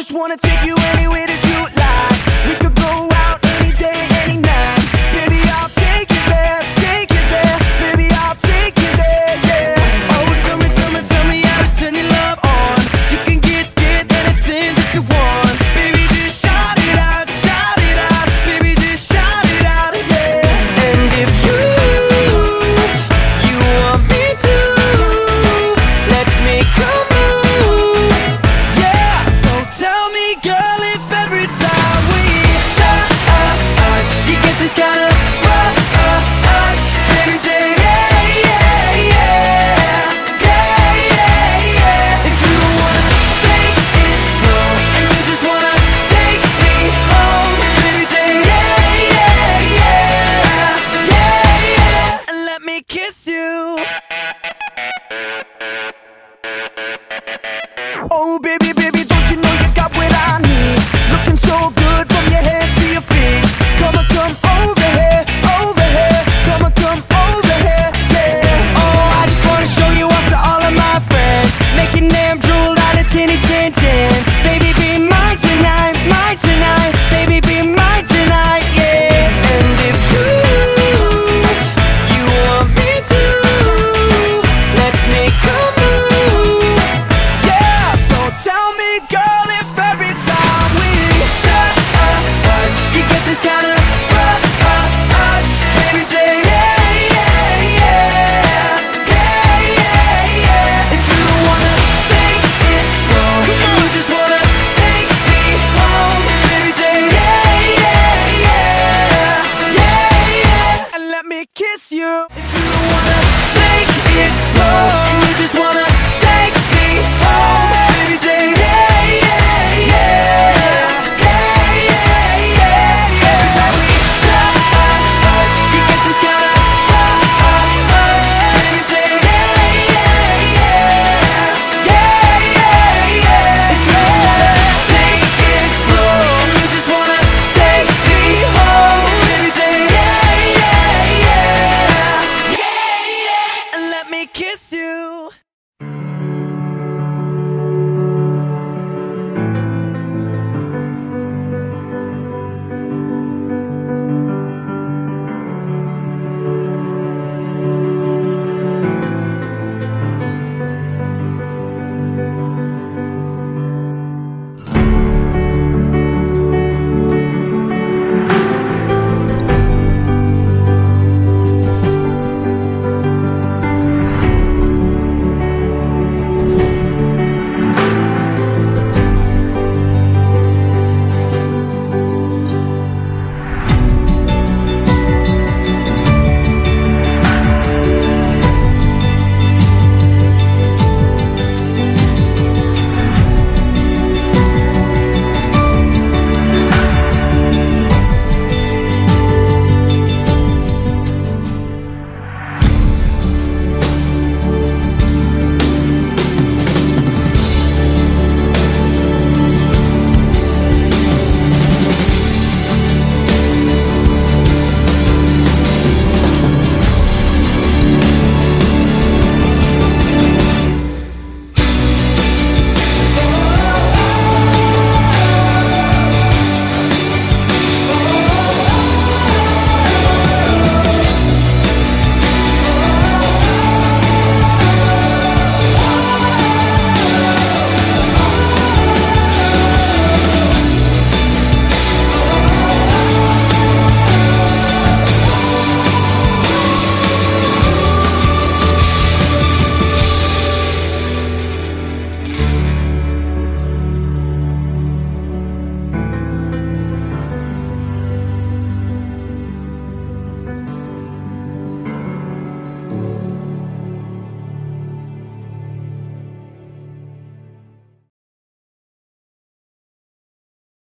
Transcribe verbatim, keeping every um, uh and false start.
just wanna take you anywhere that you like. We could go out any day, any night. Baby, I'll take you there, take you there. Baby, I'll take you there, yeah. Oh, tell me, tell me, tell me how to turn your love on. You can get, get anything that you want. Baby, just shout it out, shout it out. Baby, just shout it out, yeah. And if you, you want me to, let's make a move, yeah. So tell me, girl, if every time we touch, you get this kind of rush. Baby, say yeah, yeah, yeah, yeah, yeah, yeah. If you wanna take it slow and you just wanna take me home, baby, say yeah, yeah, yeah, yeah, yeah. And let me kiss you. Oh baby, baby, don't you know you got what I need? Looking so good from your head to your feet. Come on, come over here, over here. Come on, come over here, yeah. Oh, I just wanna show you off to all of my friends, making them drool out of chinny chin chins. Baby, be mine tonight, mine tonight. Baby, be mine tonight, yeah. And if you, you want me to, let's make a move, yeah. So tell me, girl, if every time we touch, you get this kind of rush. Baby, say yeah, yeah, yeah, yeah, yeah, yeah. If you wanna take it slow and you just wanna take me home, baby, say yeah, yeah, yeah, yeah, yeah. And let me kiss you.